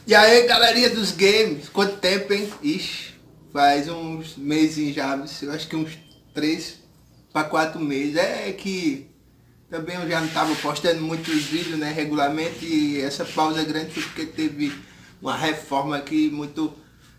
E aí, galerinha dos games, quanto tempo, hein? Ixi, faz uns meses já, eu acho que uns 3 para 4 meses. É que também eu já não estava postando muitos vídeos, né, regularmente, e essa pausa grande foi porque teve uma reforma aqui muito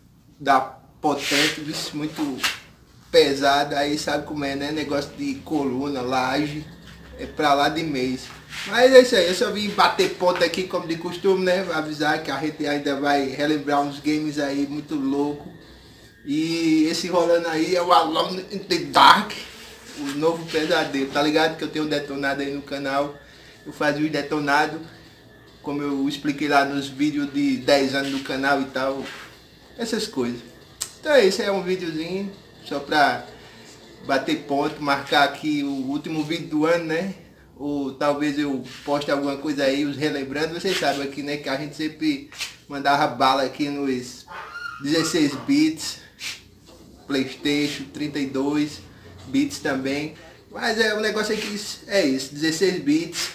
potente, muito pesada, aí sabe como é, né? Negócio de coluna, laje, é pra lá de mês. Mas é isso aí, eu só vim bater ponto aqui como de costume, né? Avisar que a gente ainda vai relembrar uns games aí muito louco. E esse rolando aí é o Alone in the Dark, o novo pesadelo, tá ligado? Que eu tenho detonado aí no canal. Eu fazia o detonado, como eu expliquei lá nos vídeos de 10 anos do canal e tal. Essas coisas. Então esse é um videozinho só pra bater ponto, marcar aqui o último vídeo do ano, né? Ou talvez eu poste alguma coisa aí, os relembrando. Vocês sabem aqui, né, que a gente sempre mandava bala aqui nos 16 bits, Playstation, 32 bits também. Mas o negócio aqui é isso, 16 bits,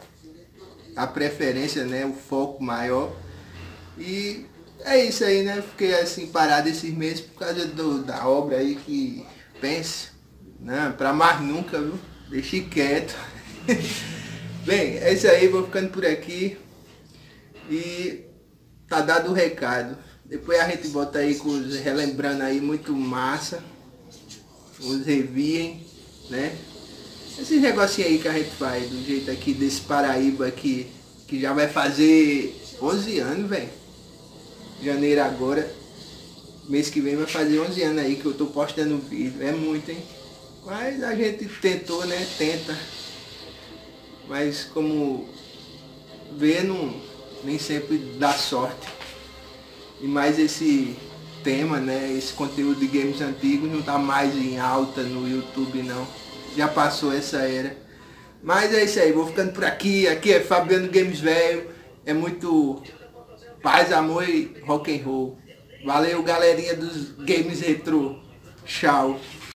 a preferência, né, o foco maior. E é isso aí, né? Fiquei assim parado esses meses por causa da obra aí que pense. Não, pra mais nunca, viu? Deixei quieto. Bem, é isso aí, vou ficando por aqui. E tá dado o recado. Depois a gente volta aí com os relembrando aí muito massa. Os reviem, né? Esses negocinhos aí que a gente faz, do jeito aqui desse Paraíba aqui, que já vai fazer 11 anos, velho. Janeiro agora, mês que vem vai fazer 11 anos aí que eu tô postando vídeo, é muito, hein? Mas a gente tentou, né? Tenta. Mas como vê, nem sempre dá sorte. E mais esse tema, né? Esse conteúdo de games antigos não tá mais em alta no YouTube não. Já passou essa era. Mas é isso aí, vou ficando por aqui. Aqui é Fabiano Games Velho. É muito paz, amor e rock and roll. Valeu, galerinha dos games retrô. Tchau.